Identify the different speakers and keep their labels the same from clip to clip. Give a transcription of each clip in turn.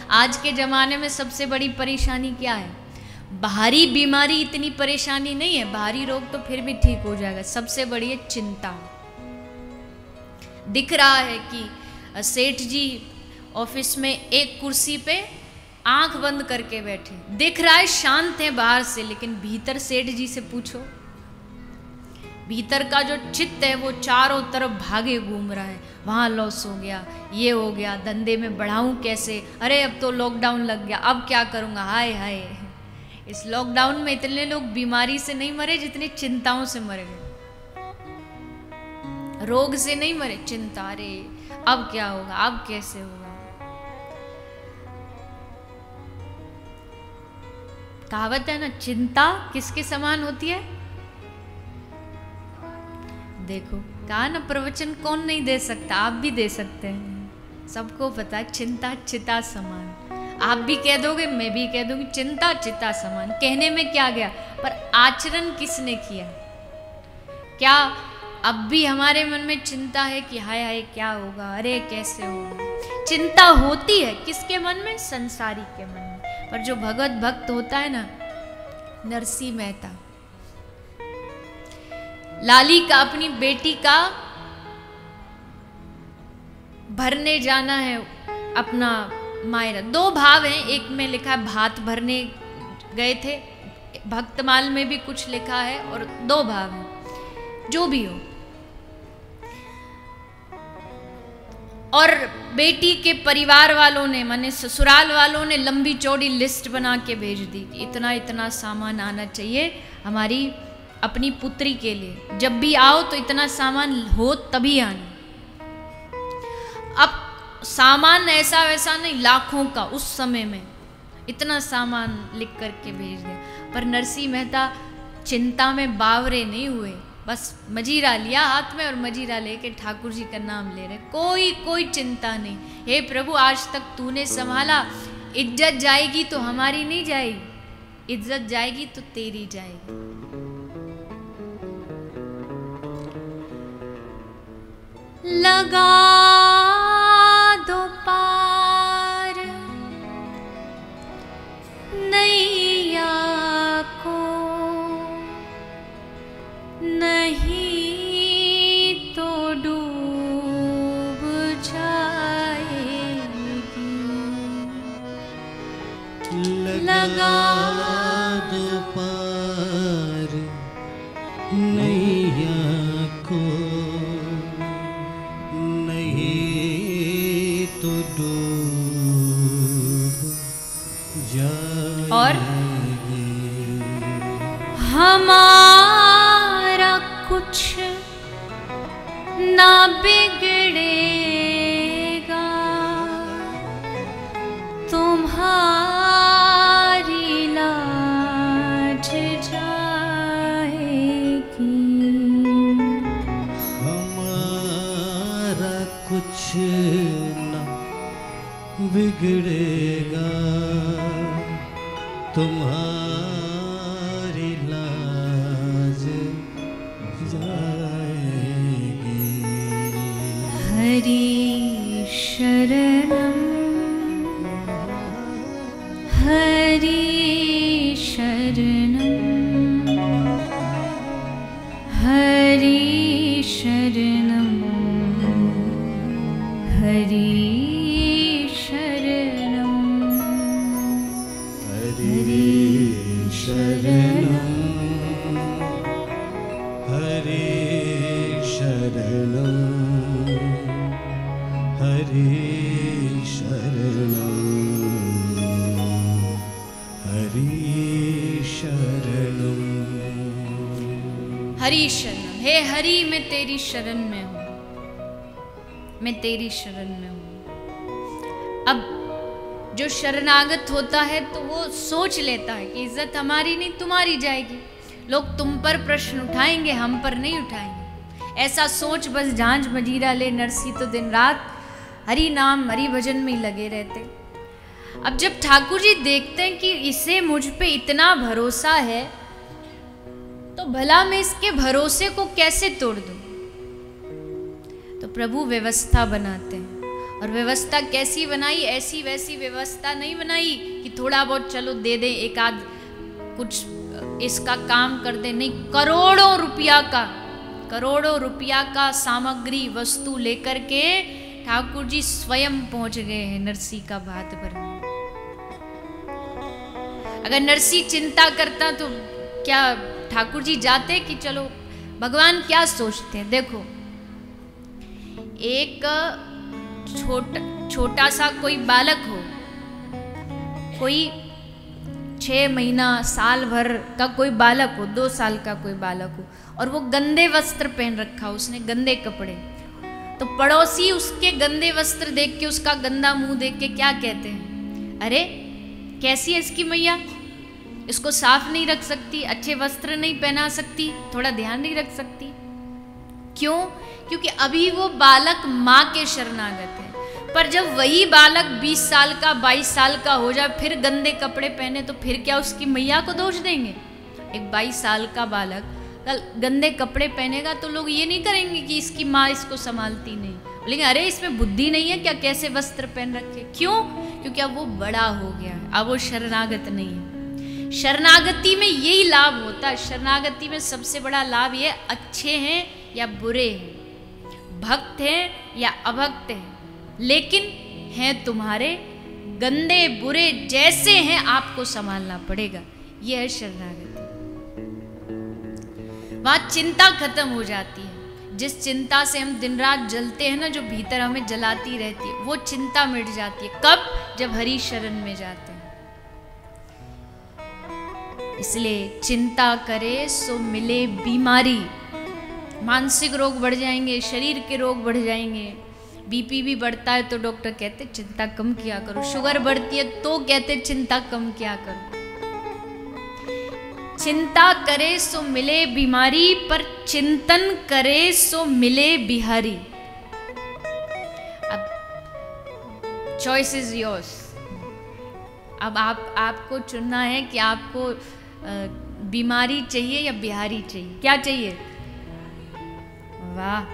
Speaker 1: आज के ज़माने में सबसे बड़ी परेशानी क्या है? बाहरी बीमारी इतनी परेशानी नहीं है, बाहरी रोग तो फिर भी ठीक हो जाएगा, सबसे बड़ी है चिंता। दिख रहा है कि सेठ जी ऑफिस में एक कुर्सी पे आंख बंद करके बैठे, दिख रहा है शांत है बाहर से, लेकिन भीतर सेठ जी से पूछो, भीतर का जो चित्त है वो चारों तरफ भागे घूम रहा है। वहाँ लॉस हो गया, ये हो गया, धंधे में बढ़ाऊं कैसे, अरे अब तो लॉकडाउन लग गया, अब क्या करूँगा, हाय हाय। इस लॉकडाउन में इतने लोग बीमारी से नहीं मरे जितनी चिंताओं से मर गए। रोग से नहीं मरे, चिंता, अरे अब क्या होगा, अब कैसे होगा। कहावत है ना, चिंता किसके समान होती है? देखो कहा ना, प्रवचन कौन नहीं दे सकता, आप भी दे सकते हैं। सबको पता है चिंता चिता समान। आप भी कह दोगे, मैं भी कह दूंगी, चिंता चिता समान। कहने में क्या गया, पर आचरण किसने किया? क्या अब भी हमारे मन में चिंता है कि हाय हाय क्या होगा, अरे कैसे होगा? चिंता होती है किसके मन में? संसारी के मन में। पर जो भगवत भक्त होता है ना, नरसिंह मेहता, लाली का अपनी बेटी का भरने जाना है अपना मायरा। दो भाव हैं, एक में लिखा है भात भरने गए थे, भक्तमाल में भी कुछ लिखा है, और दो भाव हैं, जो भी हो। और बेटी के परिवार वालों ने, माने ससुराल वालों ने लंबी चौड़ी लिस्ट बना के भेज दी कि इतना इतना सामान आना चाहिए हमारी अपनी पुत्री के लिए, जब भी आओ तो इतना सामान हो तभी आना। अब सामान ऐसा वैसा नहीं, लाखों का उस समय में इतना सामान लिख करके भेज दिया। पर नरसिंह मेहता चिंता में बावरे नहीं हुए, बस मजीरा लिया हाथ में और मजीरा लेके ठाकुर जी का नाम ले रहे, कोई चिंता नहीं। हे प्रभु, आज तक तूने संभाला, इज्जत जाएगी तो हमारी नहीं जाएगी, इज्जत जाएगी तो तेरी जाएगी। लगा दो पार नैया को, नहीं तो डूब जाएगी। लगा
Speaker 2: दो पार नैया को, नहीं तो डूब जाएगी।
Speaker 1: और हमारा कुछ ना बिगड़ेगा, तुम्हारी लाज जाएगी।
Speaker 2: हमारा कुछ ना बिगड़ेगा, तुम्हारी लाज जाएगी।
Speaker 1: हरि शरणम हरि शरणम हरि शरणम हरि शरणम
Speaker 2: हरि शरणम हरि शरणम हरि शरणम हरि शरणम।
Speaker 1: हरि शरणम। हे हरि, मैं तेरी शरण में हूँ, मैं तेरी शरण में हूँ। अब जो शरणागत होता है तो वो सोच लेता है कि इज्जत हमारी नहीं तुम्हारी जाएगी, लोग तुम पर प्रश्न उठाएंगे, हम पर नहीं उठाएंगे। ऐसा सोच बस झांझ मजीरा ले नरसी तो दिन रात हरि नाम हरि भजन में ही लगे रहते। अब जब ठाकुर जी देखते हैं कि इसे मुझ पे इतना भरोसा है, तो भला मैं इसके भरोसे को कैसे तोड़ दूं? तो प्रभु व्यवस्था बनाते हैं, और व्यवस्था कैसी बनाई, ऐसी वैसी व्यवस्था नहीं बनाई कि थोड़ा बहुत चलो दे दें, एक आध कुछ इसका काम कर दे, नहीं, करोड़ों रुपया का सामग्री वस्तु लेकर के ठाकुर जी स्वयं पहुंच गए हैं नरसी का भात भरने। अगर नरसी चिंता करता तो क्या ठाकुर जी जाते कि चलो, भगवान क्या सोचते हैं, देखो एक छोटा सा कोई बालक हो, कोई 6 महीना साल भर का कोई बालक हो, 2 साल का कोई बालक हो, और वो गंदे वस्त्र पहन रखा हो, उसने गंदे कपड़े, तो पड़ोसी उसके गंदे वस्त्र देख के, उसका गंदा मुंह देख के क्या कहते हैं, अरे कैसी है इसकी मैया, इसको साफ नहीं रख सकती, अच्छे वस्त्र नहीं पहना सकती, थोड़ा ध्यान नहीं रख सकती। क्यों? क्योंकि अभी वो बालक माँ के शरणागत है। पर जब वही बालक 20 साल का 22 साल का हो जाए, फिर गंदे कपड़े पहने, तो फिर क्या उसकी मैया को दोष देंगे? एक 22 साल का बालक कल गंदे कपड़े पहनेगा तो लोग ये नहीं करेंगे कि इसकी माँ इसको संभालती नहीं, बोलेंगे अरे इसमें बुद्धि नहीं है क्या, कैसे वस्त्र पहन रखे। क्यों? क्योंकि अब वो बड़ा हो गया है, अब वो शरणागत नहीं है। शरणागति में यही लाभ होता है। शरणागति में सबसे बड़ा लाभ ये, अच्छे हैं या बुरे हैं, भक्त हैं या अभक्त हैं, लेकिन हैं तुम्हारे, गंदे बुरे जैसे हैं आपको संभालना पड़ेगा। यह है शरणागति। वहां चिंता खत्म हो जाती है। जिस चिंता से हम दिन रात जलते हैं ना, जो भीतर हमें जलाती रहती है, वो चिंता मिट जाती है। कब? जब हरि शरण में जाते हैं। इसलिए चिंता करे सो मिले बीमारी। मानसिक रोग बढ़ जाएंगे, शरीर के रोग बढ़ जाएंगे, बीपी भी बढ़ता है तो डॉक्टर कहते चिंता कम किया करो, शुगर बढ़ती है तो कहते चिंता कम किया करो। चिंता करे सो मिले बीमारी, पर चिंतन करे सो मिले बिहारी। अब चॉइस इज योर्स। अब आपको चुनना है कि आपको बीमारी चाहिए या बिहारी चाहिए। क्या चाहिए? वाह।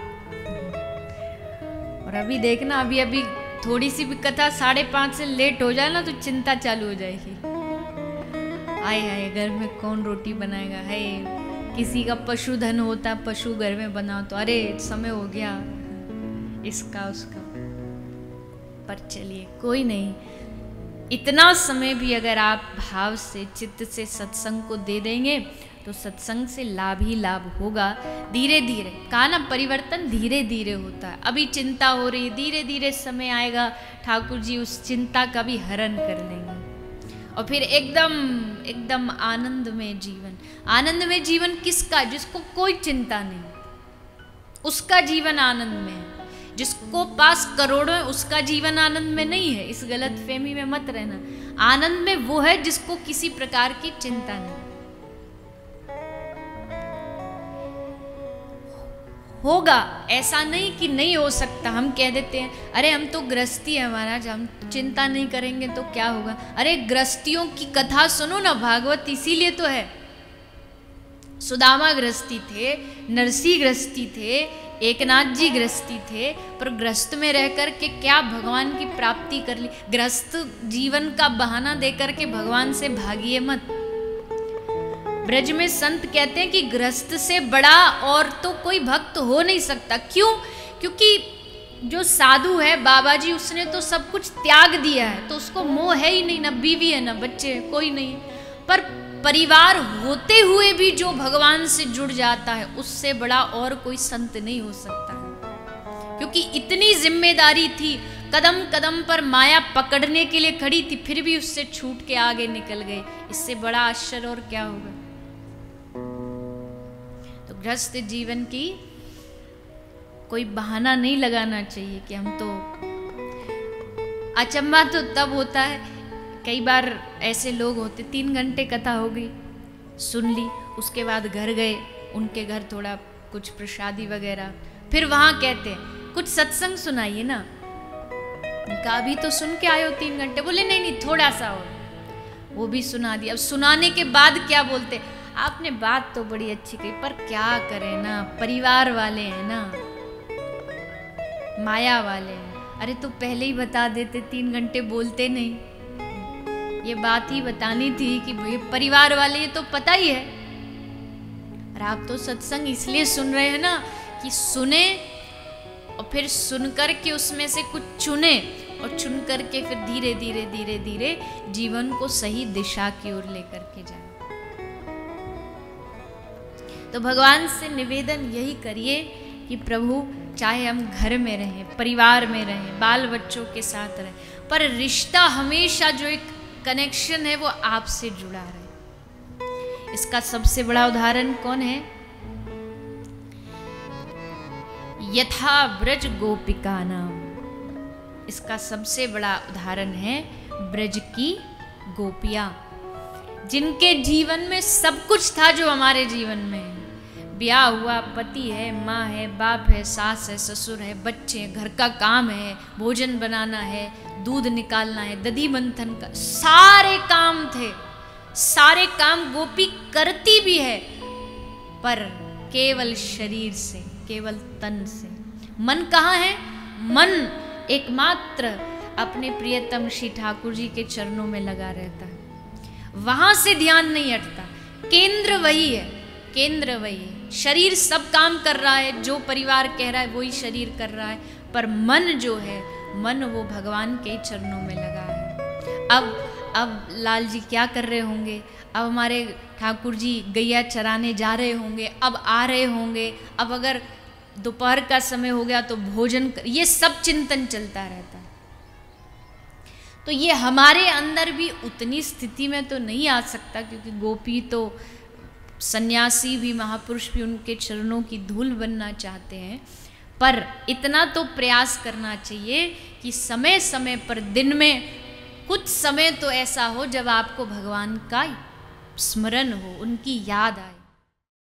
Speaker 1: और अभी देखना, अभी थोड़ी सी भी कथा 5:30 से लेट हो जाए ना तो चिंता चालू हो जाएगी। आए हाय, घर में कौन रोटी बनाएगा, है किसी का पशुधन होता, पशु घर में बनाओ तो अरे समय हो गया इसका उसका। पर चलिए कोई नहीं, इतना समय भी अगर आप भाव से, चित्त से सत्संग को दे देंगे तो सत्संग से लाभ ही लाभ होगा। धीरे धीरे, कहा ना, परिवर्तन धीरे धीरे होता है। अभी चिंता हो रही, धीरे धीरे समय आएगा, ठाकुर जी उस चिंता का भी हरण कर लेंगे और फिर एकदम आनंद में जीवन। आनंद में जीवन किसका? जिसको कोई चिंता नहीं, उसका जीवन आनंद में है। जिसको पास करोड़ों है उसका जीवन आनंद में नहीं है। इस गलत फहमी में मत रहना। आनंद में वो है जिसको किसी प्रकार की चिंता नहीं। होगा, ऐसा नहीं कि नहीं हो सकता। हम कह देते हैं अरे हम तो गृहस्थी है महाराज, हम चिंता नहीं करेंगे तो क्या होगा। अरे गृहस्थियों की कथा सुनो ना, भागवत इसीलिए तो है। सुदामा गृहस्थी थे, नरसी गृहस्थी थे, एकनाथ जी गृहस्थी थे, पर गृहस्थ में रह कर के क्या भगवान की प्राप्ति कर ली। गृहस्थ जीवन का बहाना देकर के भगवान से भागिए मत। ब्रज में संत कहते हैं कि गृहस्थ से बड़ा और तो कोई भक्त हो नहीं सकता। क्यों? क्योंकि जो साधु है बाबा जी, उसने तो सब कुछ त्याग दिया है, तो उसको मोह है ही नहीं, ना बीवी है ना बच्चे, कोई नहीं। पर परिवार होते हुए भी जो भगवान से जुड़ जाता है, उससे बड़ा और कोई संत नहीं हो सकता है। क्योंकि इतनी जिम्मेदारी थी, कदम कदम पर माया पकड़ने के लिए खड़ी थी, फिर भी उससे छूट के आगे निकल गए। इससे बड़ा आश्चर्य और क्या होगा। तो गृहस्थ जीवन की कोई बहाना नहीं लगाना चाहिए कि हम तो। अचंभा तो तब होता है, कई बार ऐसे लोग होते, 3 घंटे कथा हो गई, सुन ली, उसके बाद घर गए, उनके घर थोड़ा कुछ प्रसादी वगैरह, फिर वहाँ कहते हैं कुछ सत्संग सुनाइए ना। उनका अभी तो सुन के आए हो 3 घंटे। बोले नहीं थोड़ा सा और, वो भी सुना दिया। अब सुनाने के बाद क्या बोलते, आपने बात तो बड़ी अच्छी कही, पर क्या करें ना, परिवार वाले हैं ना, माया वाले हैं, अरे तो पहले ही बता देते, 3 घंटे बोलते नहीं। ये बात ही बतानी थी कि भाई परिवार वाले ये तो पता ही है। और आप तो सत्संग इसलिए सुन रहे हैं ना कि सुने और फिर सुनकर के उसमें से कुछ चुने और चुन करके फिर धीरे धीरे धीरे धीरे जीवन को सही दिशा की ओर लेकर के जाए। तो भगवान से निवेदन यही करिए कि प्रभु चाहे हम घर में रहें, परिवार में रहें, बाल बच्चों के साथ रहें, पर रिश्ता हमेशा जो एक कनेक्शन है वो आपसे जुड़ा रहे। इसका सबसे बड़ा उदाहरण कौन है? यथा ब्रज गोपिका नाम। इसका सबसे बड़ा उदाहरण है ब्रज की गोपियां, जिनके जीवन में सब कुछ था जो हमारे जीवन में है। ब्याह हुआ, पति है, माँ है, बाप है, सास है, ससुर है, बच्चे हैं, घर का काम है, भोजन बनाना है, दूध निकालना है, दधी मंथन का, सारे काम थे। सारे काम गोपी करती भी है, पर केवल शरीर से, केवल तन से। मन कहाँ है? मन एकमात्र अपने प्रियतम श्री ठाकुर जी के चरणों में लगा रहता है, वहां से ध्यान नहीं हटता। केंद्र वही है, केंद्र वही है। शरीर सब काम कर रहा है, जो परिवार कह रहा है वही शरीर कर रहा है, पर मन जो है, मन वो भगवान के चरणों में लगा है। अब लाल जी क्या कर रहे होंगे? अब हमारे ठाकुर जी गैया चराने जा रहे होंगे, अब आ रहे होंगे, अब अगर दोपहर का समय हो गया तो भोजन ये सब चिंतन चलता रहता है। तो ये हमारे अंदर भी उतनी स्थिति में तो नहीं आ सकता, क्योंकि गोपी तो सन्यासी भी, महापुरुष भी उनके चरणों की धूल बनना चाहते हैं। पर इतना तो प्रयास करना चाहिए कि समय समय पर दिन में कुछ समय तो ऐसा हो जब आपको भगवान का स्मरण हो, उनकी याद आए।